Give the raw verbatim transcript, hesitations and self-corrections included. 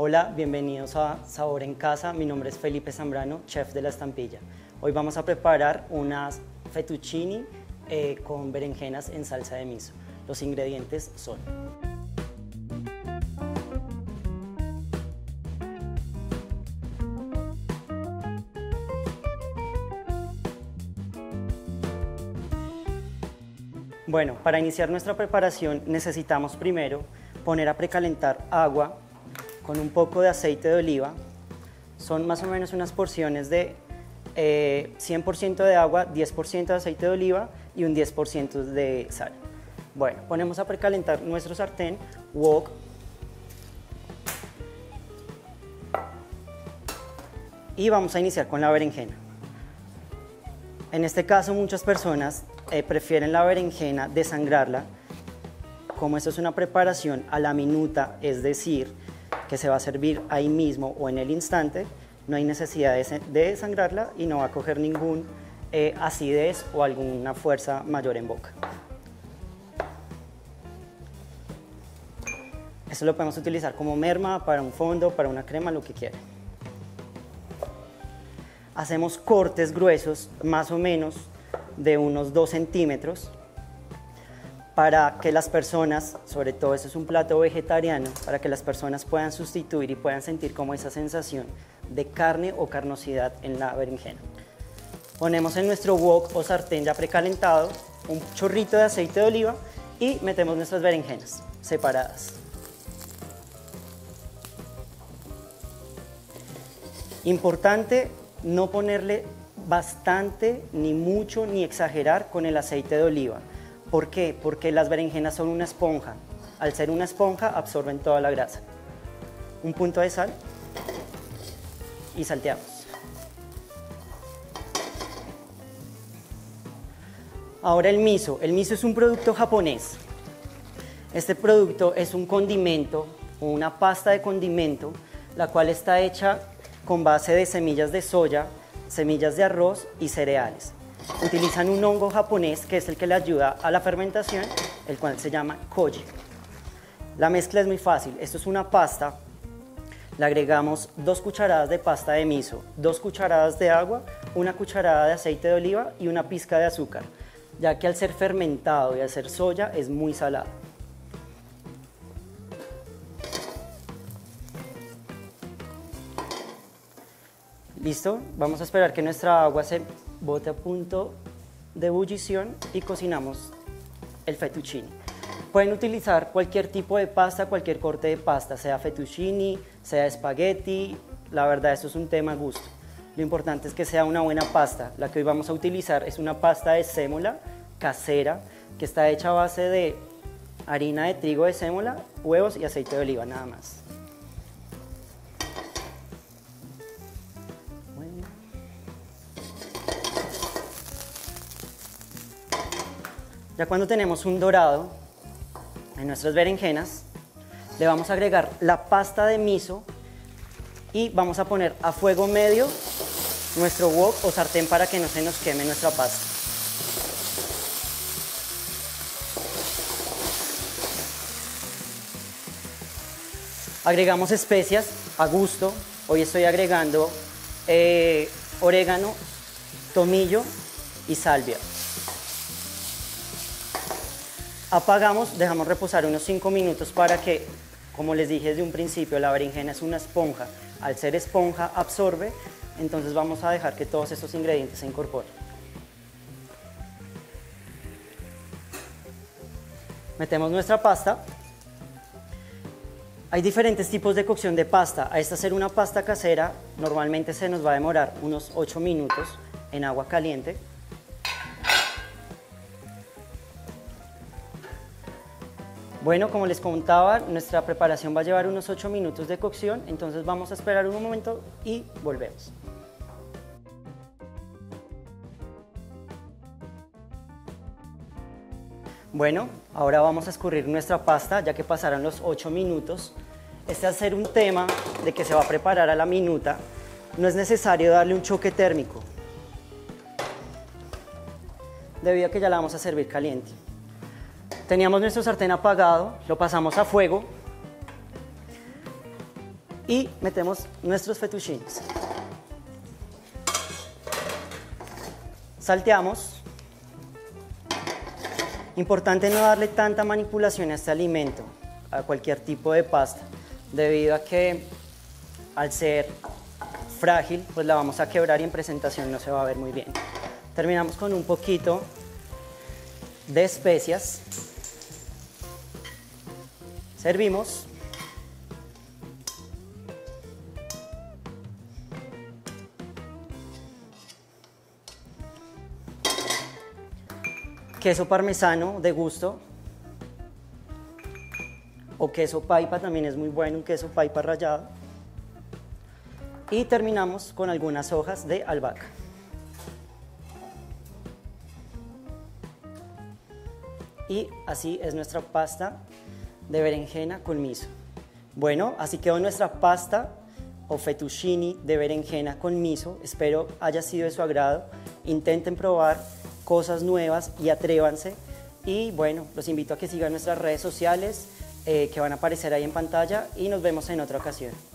Hola, bienvenidos a Sabor en Casa. Mi nombre es Felipe Zambrano, chef de La Estampilla. Hoy vamos a preparar unas fettuccini eh, con berenjenas en salsa de miso. Los ingredientes son: bueno, para iniciar nuestra preparación necesitamos primero poner a precalentar agua con un poco de aceite de oliva. Son más o menos unas porciones de eh, cien por ciento de agua, diez por ciento de aceite de oliva y un diez por ciento de sal. Bueno, ponemos a precalentar nuestro sartén, wok, y vamos a iniciar con la berenjena. En este caso muchas personas eh, prefieren la berenjena desangrarla. Como esto es una preparación a la minuta, es decir, que se va a servir ahí mismo o en el instante, no hay necesidad de, de desangrarla y no va a coger ningún eh, acidez o alguna fuerza mayor en boca. Esto lo podemos utilizar como merma, para un fondo, para una crema, lo que quieran. Hacemos cortes gruesos, más o menos de unos dos centímetros, para que las personas, sobre todo eso es un plato vegetariano, para que las personas puedan sustituir y puedan sentir como esa sensación de carne o carnosidad en la berenjena. Ponemos en nuestro wok o sartén ya precalentado un chorrito de aceite de oliva y metemos nuestras berenjenas separadas. Importante no ponerle bastante, ni mucho, ni exagerar con el aceite de oliva. ¿Por qué? Porque las berenjenas son una esponja. Al ser una esponja absorben toda la grasa. Un punto de sal y salteamos. Ahora el miso. El miso es un producto japonés. Este producto es un condimento, una pasta de condimento, la cual está hecha con base de semillas de soya, semillas de arroz y cereales. Utilizan un hongo japonés que es el que le ayuda a la fermentación, el cual se llama koji. La mezcla es muy fácil. Esto es una pasta. Le agregamos dos cucharadas de pasta de miso, dos cucharadas de agua, una cucharada de aceite de oliva y una pizca de azúcar, ya que al ser fermentado y al ser soya es muy salado. ¿Listo? Vamos a esperar que nuestra agua se bote a punto de ebullición y cocinamos el fettuccine. Pueden utilizar cualquier tipo de pasta, cualquier corte de pasta, sea fettuccine, sea espagueti. La verdad, eso es un tema a gusto. Lo importante es que sea una buena pasta. La que hoy vamos a utilizar es una pasta de sémola casera, que está hecha a base de harina de trigo de sémola, huevos y aceite de oliva, nada más. Ya cuando tenemos un dorado en nuestras berenjenas, le vamos a agregar la pasta de miso y vamos a poner a fuego medio nuestro wok o sartén para que no se nos queme nuestra pasta. Agregamos especias a gusto. Hoy estoy agregando eh, orégano, tomillo y salvia. Apagamos, dejamos reposar unos cinco minutos para que, como les dije desde un principio, la berenjena es una esponja. Al ser esponja absorbe, entonces vamos a dejar que todos estos ingredientes se incorporen. Metemos nuestra pasta. Hay diferentes tipos de cocción de pasta. A esta ser una pasta casera, normalmente se nos va a demorar unos ocho minutos en agua caliente. Bueno, como les contaba, nuestra preparación va a llevar unos ocho minutos de cocción, entonces vamos a esperar un momento y volvemos. Bueno, ahora vamos a escurrir nuestra pasta, ya que pasaron los ocho minutos. Este va a ser un tema de que se va a preparar a la minuta. No es necesario darle un choque térmico, debido a que ya la vamos a servir caliente. Teníamos nuestro sartén apagado, lo pasamos a fuego. y metemos nuestros fettuccines. Salteamos. Importante no darle tanta manipulación a este alimento, a cualquier tipo de pasta, debido a que al ser frágil, pues la vamos a quebrar y en presentación no se va a ver muy bien. Terminamos con un poquito de especias. Servimos. Queso parmesano de gusto. O queso paipa, también es muy bueno, un queso paipa rallado. Y terminamos con algunas hojas de albahaca. Y así es nuestra pasta de berenjena con miso. Bueno, así quedó nuestra pasta o fettuccini de berenjena con miso. Espero haya sido de su agrado. Intenten probar cosas nuevas y atrévanse. Y bueno, los invito a que sigan nuestras redes sociales eh, que van a aparecer ahí en pantalla y nos vemos en otra ocasión.